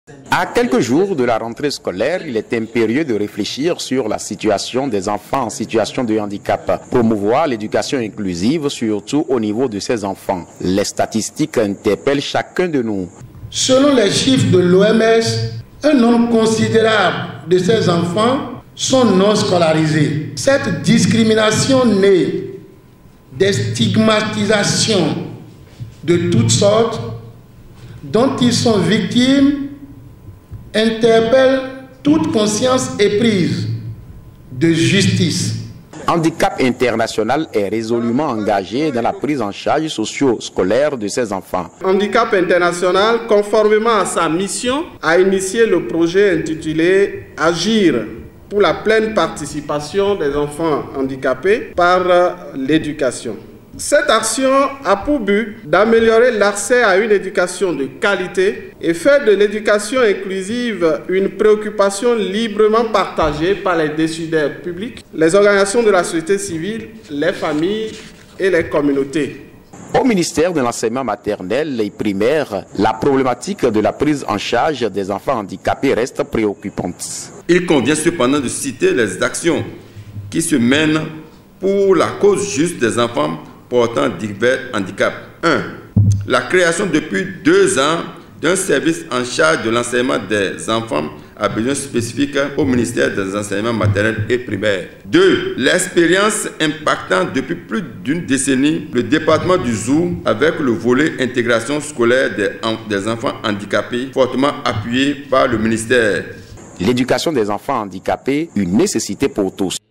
À quelques jours de la rentrée scolaire, il est impérieux de réfléchir sur la situation des enfants en situation de handicap. Promouvoir l'éducation inclusive, surtout au niveau de ces enfants. Les statistiques interpellent chacun de nous. Selon les chiffres de l'OMS, un nombre considérable de ces enfants sont non scolarisés. Cette discrimination naît des stigmatisations de toutes sortes dont ils sont victimes interpelle toute conscience éprise de justice. Handicap International est résolument engagé dans la prise en charge socio-scolaire de ces enfants. Handicap International, conformément à sa mission, a initié le projet intitulé « Agir pour la pleine participation des enfants handicapés par l'éducation ». Cette action a pour but d'améliorer l'accès à une éducation de qualité et faire de l'éducation inclusive une préoccupation librement partagée par les décideurs publics, les organisations de la société civile, les familles et les communautés. Au ministère de l'enseignement maternel et primaire, la problématique de la prise en charge des enfants handicapés reste préoccupante. Il convient cependant de citer les actions qui se mènent pour la cause juste des enfants portant divers handicaps. 1. La création depuis 2 ans d'un service en charge de l'enseignement des enfants à besoins spécifiques au ministère des enseignements maternels et primaires. 2. L'expérience impactant depuis plus d'une décennie le département du Zou avec le volet intégration scolaire des enfants handicapés fortement appuyé par le ministère. L'éducation des enfants handicapés, une nécessité pour tous.